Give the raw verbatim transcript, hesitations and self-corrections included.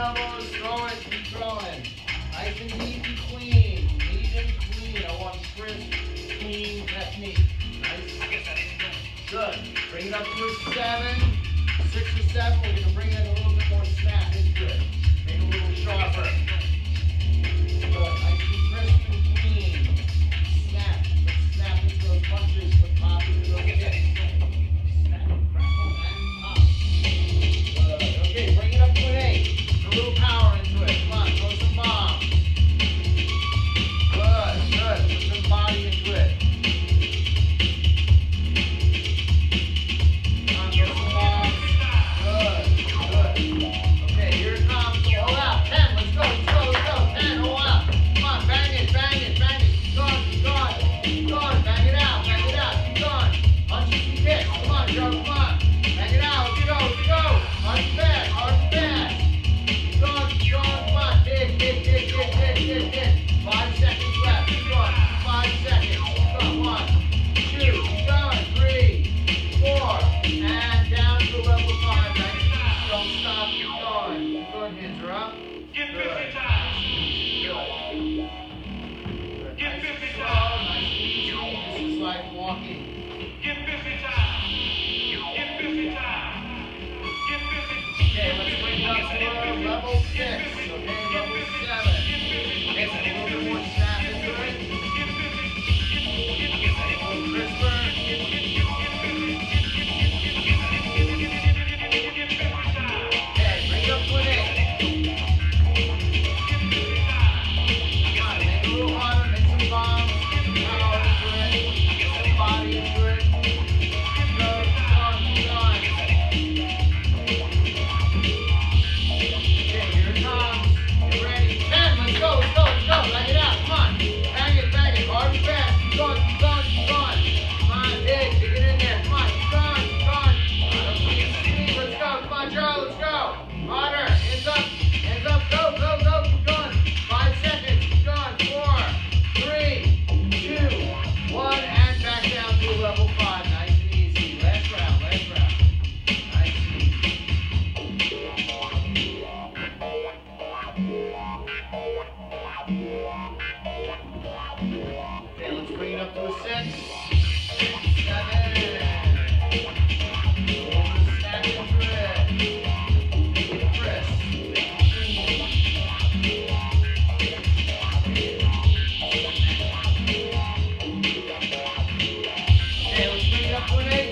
elbows, throw it, keep throwing. Nice and neat and clean. Neat and clean. I want crisp, clean technique. Nice. Good. Bring it up to a seven. Six or seven. We're going to bring in a little bit more snap into it. Make it a little sharper. Good. Nice and crisp and clean. Snap. Let's snap into those punches. Put pop into those kicks. Snap, crackle, and pop. Good. Okay, bring it up to an eight. Put a little power into it. Come on, throw some bombs. Good, good. Put some body into it. Come on, throw some bombs. Good, good. Okay, here it comes. Hold out. ten. Let's go, let's go, let's go. ten. Hold out. Come on, bang it, bang it, bang it. Keep going, keep going. Keep going. Bang it out, bang it out. Keep going. Punches and kicks. Come on, Joe, come on. Bang it out. Let's go, let's go. Hard and fast, hard and fast. Keep going, keep going. Come on. Dig, dig, dig, dig, dig, dig, dig. Five seconds left. Keep going. Five seconds. Keep going. One, two, keep going. Three, four, and down to level five. Nice. Don't stop. Keep going. Keep going. Hands are up. Get Good. fifty times. Good. Get Nice and fifty slow. times. Nice and easy. This is like walking. Get fifty times. Get fifty times. Get fifty. Okay, let's bring it up to uh, level six. Okay, level seven. Get a little bit more snap into it. A little crisper. Okay, bring it up to an eight. Come on, make it a little harder. Make some bombs. Get some power into it. Get some body into it. Go, keep on, keep on. Okay, here it comes. Get ready. ten. Let's go, let's go, let's go. Bang it out. Come on. Bang it, bang it. Hard and fast. Keep going, keep going, keep going. Come on, dig. Dig it in there. Come on, keep going, keep going. I don't see it. Let's go. Come on, Joe. Let's go. Harder. Hands up. Hands up. Go, go, go. Keep going. Five seconds. Keep going. Four, three, two, one, and back down to level five. Nice and easy. Last round, last round. Nice and easy. Okay, let's bring it up to a six. Seven. Snap into it. Make it crisp. Make it clean. Okay, let's bring it up to an eight.